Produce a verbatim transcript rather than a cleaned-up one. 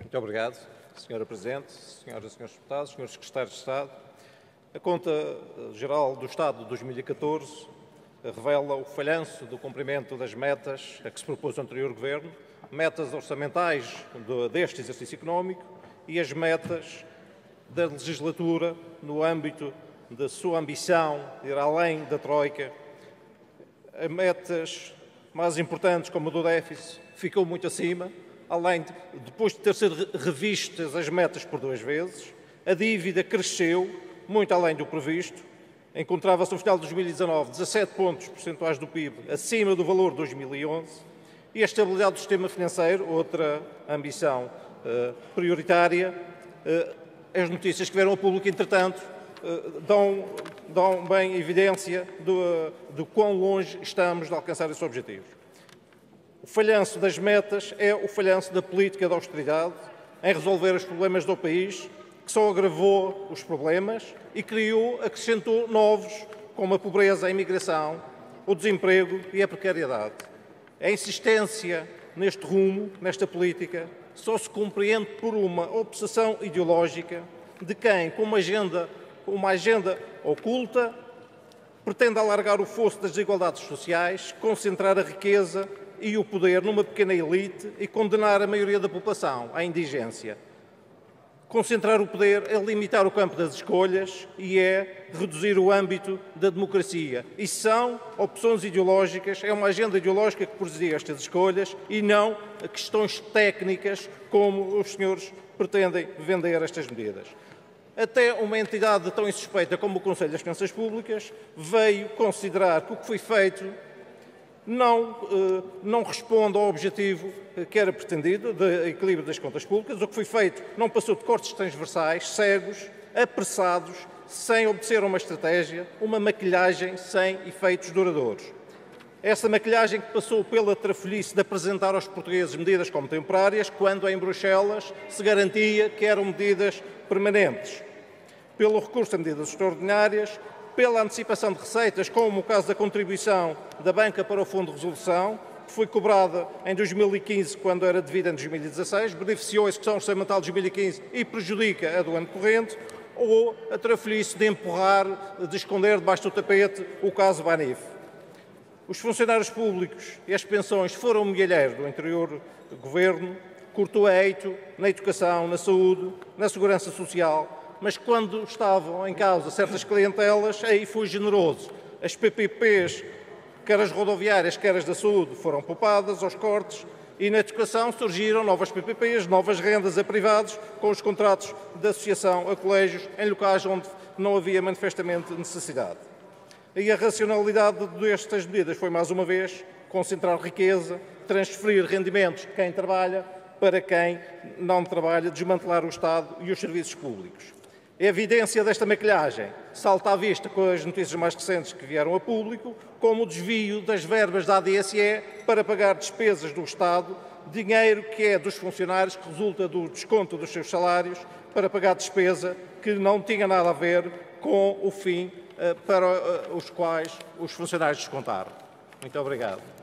Muito obrigado, senhora Presidente, senhoras e senhores deputados, senhores Secretários de Estado. A Conta Geral do Estado de dois mil e catorze revela o falhanço do cumprimento das metas a que se propôs o anterior Governo, metas orçamentais deste exercício económico e as metas da legislatura no âmbito da sua ambição de ir além da Troika. Metas mais importantes, como a do déficit, ficou muito acima, além de, depois de ter sido revistas as metas por duas vezes, a dívida cresceu, muito além do previsto, encontrava-se no final de dois mil e dezanove dezassete pontos percentuais do P I B acima do valor de dois mil e onze, e a estabilidade do sistema financeiro, outra ambição uh, prioritária. Uh, as notícias que vieram ao público, entretanto, uh, dão, dão bem evidência do, uh, do quão longe estamos de alcançar esse objetivo. O falhanço das metas é o falhanço da política de austeridade em resolver os problemas do país, que só agravou os problemas e criou, acrescentou novos, como a pobreza, a imigração, o desemprego e a precariedade. A insistência neste rumo, nesta política, só se compreende por uma obsessão ideológica de quem, com uma agenda, uma agenda oculta, pretende alargar o fosso das desigualdades sociais, concentrar a riqueza e o poder numa pequena elite e condenar a maioria da população à indigência. Concentrar o poder é limitar o campo das escolhas e é reduzir o âmbito da democracia. E são opções ideológicas, é uma agenda ideológica que presidia estas escolhas e não questões técnicas como os senhores pretendem vender estas medidas. Até uma entidade tão insuspeita como o Conselho das Finanças Públicas veio considerar que o que foi feito Não, não responde ao objetivo que era pretendido, de equilíbrio das contas públicas. O que foi feito não passou de cortes transversais, cegos, apressados, sem obedecer a uma estratégia, uma maquilhagem sem efeitos duradouros. Essa maquilhagem que passou pela trafolhice de apresentar aos portugueses medidas como temporárias, quando em Bruxelas se garantia que eram medidas permanentes. Pelo recurso a medidas extraordinárias, pela antecipação de receitas, como o caso da contribuição da banca para o Fundo de Resolução, que foi cobrada em dois mil e quinze, quando era devida em dois mil e dezasseis, beneficiou a execução orçamental de dois mil e quinze e prejudica a do ano corrente, ou a trafolhice de empurrar, de esconder debaixo do tapete o caso Banif. Os funcionários públicos e as pensões foram o milheiro do anterior Governo, cortou a eito na educação, na saúde, na segurança social, mas quando estavam em causa certas clientelas, aí foi generoso. As P P Ps, quer as rodoviárias, quer as da saúde, foram poupadas aos cortes e na educação surgiram novas P P Ps, novas rendas a privados, com os contratos de associação a colégios em locais onde não havia manifestamente necessidade. E a racionalidade destas medidas foi, mais uma vez, concentrar riqueza, transferir rendimentos de quem trabalha para quem não trabalha, desmantelar o Estado e os serviços públicos. A evidência desta maquilhagem salta à vista com as notícias mais recentes que vieram a público, como o desvio das verbas da A D S E para pagar despesas do Estado, dinheiro que é dos funcionários, que resulta do desconto dos seus salários, para pagar despesa que não tinha nada a ver com o fim para os quais os funcionários descontaram. Muito obrigado.